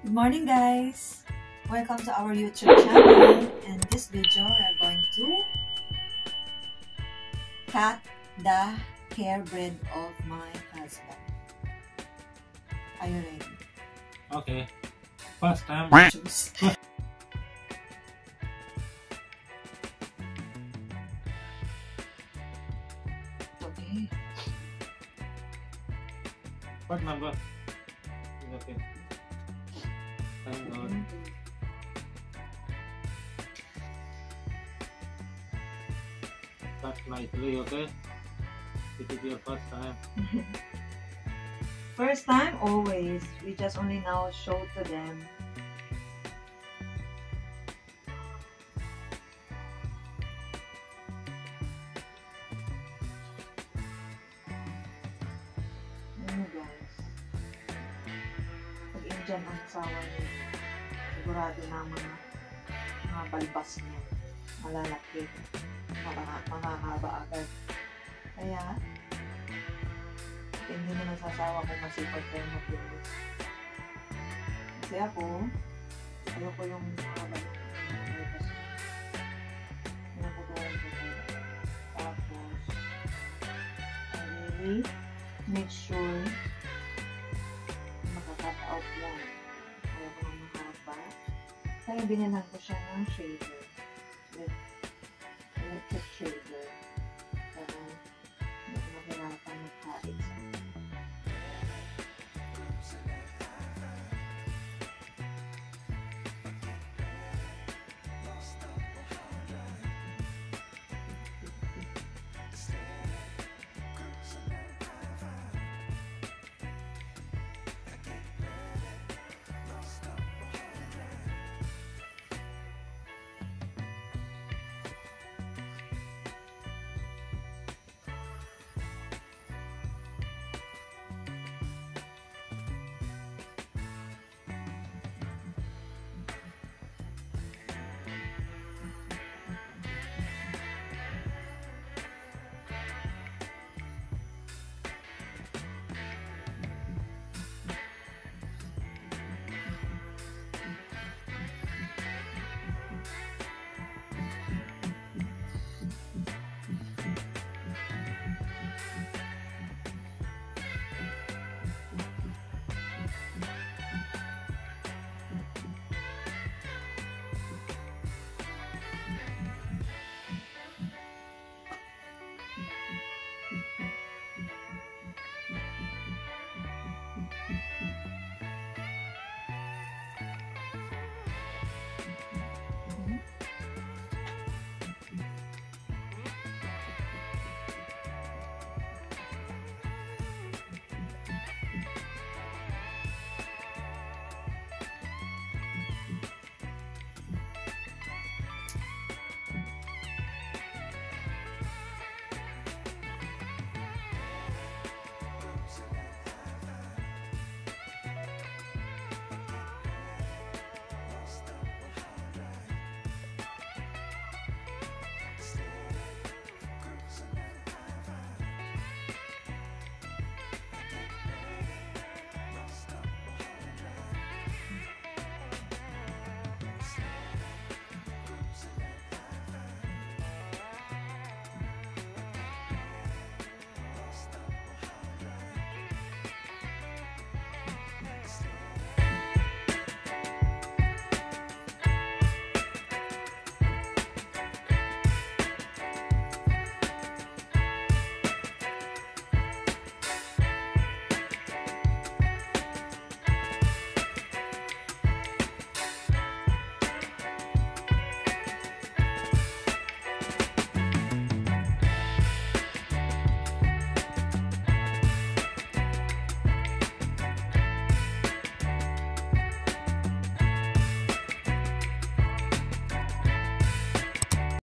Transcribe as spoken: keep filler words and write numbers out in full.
Good morning, guys! Welcome to our YouTube channel. In this video, we're going to cut the hair braid of my husband. Are you ready? Okay. First time. Choose. Okay. What number? Okay. Thank God. Cut nicely, okay? It is your first time. First time, always. We just only now show to them. Ano guys? Pag Indian ang asawa niya, sigurado na mga, mga balbas niya. Malalaki. Makakaba agad. Kaya, hindi na nasasawa kung masipag kayo mag-ilis. Kasi ako, ayoko yung mga balbas. Pinaputuhan ko ko. Tapos, I really make sure makaka-cut out lang. Ayaw ko nang mahaba. Kaya binyanan ko siya ng shaver with